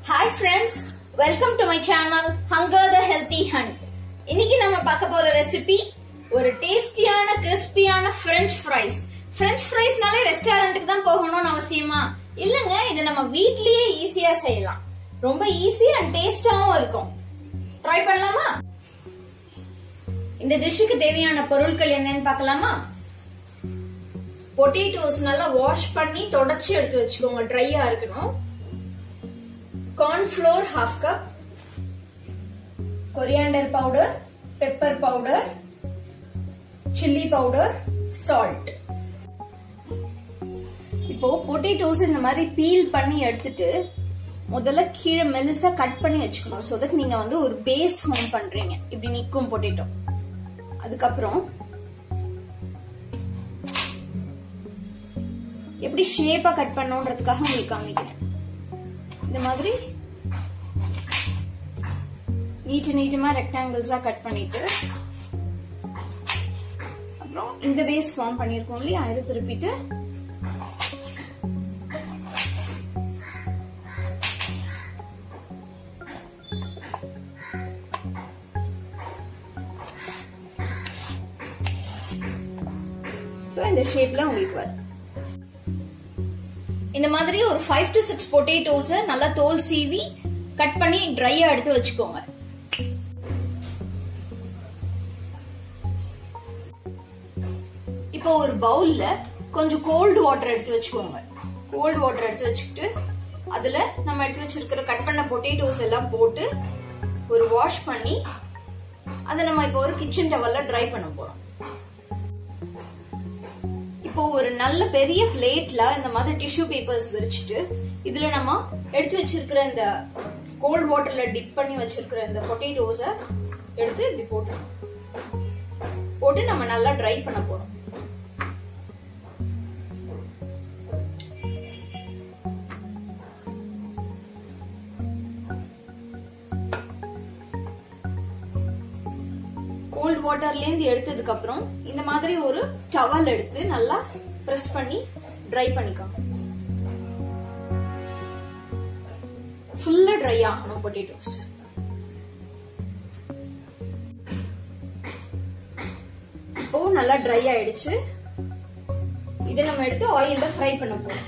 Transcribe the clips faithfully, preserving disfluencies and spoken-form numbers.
Hi friends, welcome to my channel Hunger the Healthy Hunt. இன்னைக்கு நம்ம பார்க்க போற ரெசிபி ஒரு டேஸ்டியான கிறிஸ்பியான French fries. French friesனாலே ரெஸ்டாரன்ட்க்கு தான் போகணும்னு அவசியமா இல்லங்க, இது நம்ம வீட்லயே ஈஸியா செய்யலாம். ரொம்ப ஈஸி அண்ட் டேஸ்டாவும் இருக்கும். ட்ரை பண்ணலாமா? இந்த டிஷ்க்கு தேவையான பொருட்கள் என்னன்னு பார்க்கலாமா? பொட்டேட்டோஸ் நல்லா வாஷ் பண்ணி தொடச்சி எடுத்து வச்சுக்கோங்க, ட்ரையா இருக்கணும். corn flour half cup, coriander powder, pepper powder, chili powder, salt. இப்போ பொட்டேட்டோஸ் இந்த மாதிரி பீல் பண்ணி எடுத்துட்டு முதல்ல கீழே மெலிசா கட் பண்ணி வச்சுக்கணும். சோ தட் நீங்க வந்து ஒரு பேஸ் ஃபார்ம் பண்றீங்க. இப்படி நிக்கும் பொட்டேட்டோ. அதுக்கப்புறம் எப்படி ஷேப்பா கட் பண்ணணும்ன்றதுக்காக உங்களுக்கு காமிக்கிறேன். இந்த மாதிரி நீட் நீட்டமா ரெக்டாங்கிள்ஸா கட் பண்ணிட்டு அப்புறம் இந்த பேஸ் ஃபார்ம் பண்ணிருக்கோம் இல்லையா, இதை திருப்பிட்டு சோ இந்த ஷேப்ல உங்களுக்கு வரும். இந்த மாதிரி ஒரு ஃபைவ் டு சிக்ஸ் பொட்டேட்டோஸ் நல்லா தோல் சீவி கட் பண்ணி ட்ரையா எடுத்து வச்சுக்கோங்க. இப்போ ஒரு பவுல்ல கொஞ்சம் கோல்டு வாட்டர் எடுத்து வச்சுக்கோங்க. கோல்டு வாட்டர் எடுத்து வச்சுக்கிட்டு அதுல நம்ம எடுத்து வச்சிருக்கிற கட் பண்ண பொட்டேட்டோஸ் எல்லாம் போட்டு ஒரு வாஷ் பண்ணி அதை நம்ம இப்போ ஒரு கிச்சன் டவல்ல ட்ரை பண்ண போறோம். இப்போ ஒரு நல்ல பெரிய பிளேட்ல இந்த மாதிரி டிஷ்யூ பேப்பர்ஸ் விரிச்சிட்டு இதுல நம்ம எடுத்து வச்சிருக்கிற இந்த கோல்ட் வாட்டர்ல டிப் பண்ணி வச்சிருக்கிற இந்த பொட்டேட்டோஸ எடுத்து இப்படி போட்டுறோம். போட்டு நம்ம நல்லா ட்ரை பண்ண போறோம். கோல்ட் வாட்டர்ல இருந்து எடுத்ததுக்கு அப்புறம் இந்த மாதிரி ஒரு டவல் எடுத்து நல்லா பிரஸ் பண்ணி ட்ரை பண்ணிக்கோங்க. ஃபுல்லா ட்ரை ஆகணும் பொட்டேட்டோஸ். இப்போ நல்லா ட்ரை ஆயிடுச்சு. இதை நம்ம எடுத்து ஆயில்ல ஃப்ரை பண்ண போறோம்.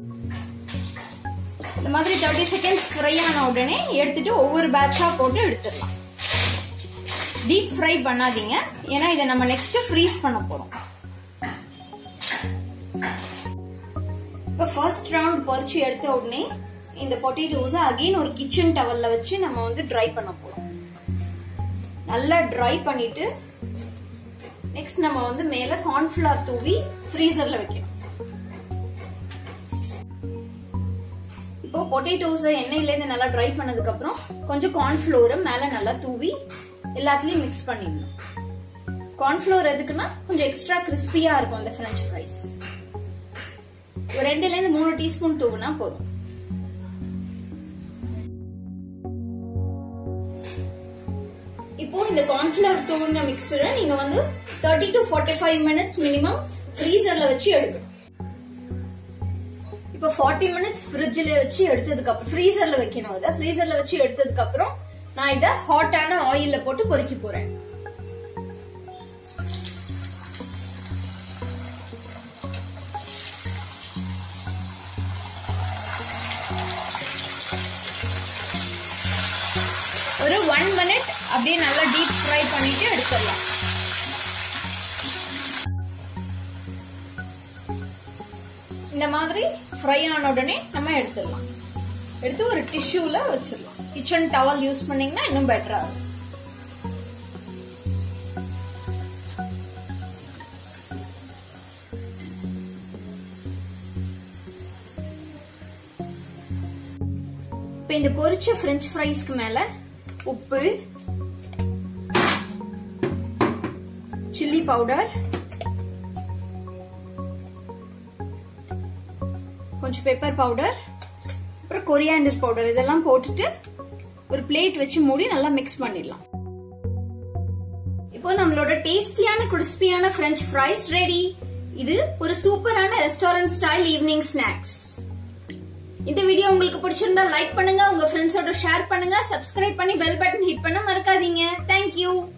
இந்த மாதிரி தேர்ட்டி செகண்ட்ஸ் ஃப்ரை ஆன உடனே எடுத்துட்டு ஒவ்வொரு பேட்சா போட்டு எடுத்துடலாம். டீப் ஃப்ரை பண்ணாதீங்க, ஏன்னா இதை நம்ம நெக்ஸ்ட் ஃப்ரீஸ் பண்ண போறோம். இப்ப ஃபர்ஸ்ட் ரவுண்ட் பொரிச்சு எடுத்த உடனே இந்த பொட்டேட்டோஸ் அகைன் ஒரு கிச்சன் டவல்ல வச்சு நம்ம வந்து ட்ரை பண்ண போறோம். நல்லா ட்ரை பண்ணிட்டு நெக்ஸ்ட் நம்ம வந்து மேல கார்ன்ஃபிளவர் தூவி ஃப்ரீசர்ல வைக்கணும். இப்போ பொட்டேட்டோஸ் எண்ணெயில இருந்து நல்லா ட்ரை பண்ணதுக்கு அப்புறம் கொஞ்சம் கார்ன்ஃபிளவர் மேல நல்லா தூவி எல்லாத்துலயும் மிக்ஸ் பண்ணிடணும். கார்ன்ஃபிளவர் எதுக்குன்னா கொஞ்சம் எக்ஸ்ட்ரா கிறிஸ்பியா இருக்கும் அந்த French fries. ஒரு ரெண்டுல இருந்து மூணு டீஸ்பூன் தூவுனா போதும். இப்போ இந்த கார்ன்ஃபிளவர் தூவுன மிக்சரை நீங்க வந்து thirty to forty five minutes minimum ஃப்ரீசர்ல வச்சு எடுக்கணும். இப்போ ஃபார்ட்டி மினிட்ஸ் ஃப்ரிட்ஜ்ல வச்சு எடுத்ததுக்கு அப்புறம் ஃப்ரீசர்ல வைக்கணும். அதை ஃப்ரீசர்ல வச்சு எடுத்ததுக்கு அப்புறம் நான் இத ஹாட்டான ஆயில்ல போட்டு பொரிக்க போறேன். ஒரு ஒன் மினிட் அப்படியே நல்லா டீப் ஃப்ரை பண்ணிட்டு எடுத்துடலாம். இந்த மாதிரி ஃப்ரை ஆன உடனே நம்ம எடுத்துடலாம். எடுத்து ஒரு டிஷ்யூல வச்சிடலாம். கிச்சன் டவல் யூஸ் பண்ணீங்கன்னா இன்னும் பெட்டரா இருக்கும். இப்ப இந்த பொரிச்ச French fries-க்கு மேல உப்பு, சில்லி பவுடர், கொஞ்சம் பெப்பர் பவுடர், அப்புறம் கொரியாண்டர் பவுடர் இதெல்லாம் போட்டுட்டு ஒரு பிளேட் வச்சு மூடி நல்லா மிக்ஸ் பண்ணிடலாம். இப்போ நம்மளோட டேஸ்டியான கிறிஸ்பியான French fries ரெடி. இது ஒரு சூப்பரான ரெஸ்டாரண்ட் ஸ்டைல் ஈவினிங் ஸ்நாக்ஸ். இந்த வீடியோ உங்களுக்கு பிடிச்சிருந்தா லைக் பண்ணுங்க, உங்க ஃப்ரெண்ட்ஸோட ஷேர் பண்ணுங்க, சப்ஸ்கிரைப் பண்ணி பெல் பட்டன் ஹிட் பண்ண மறக்காதீங்க. தேங்க்யூ.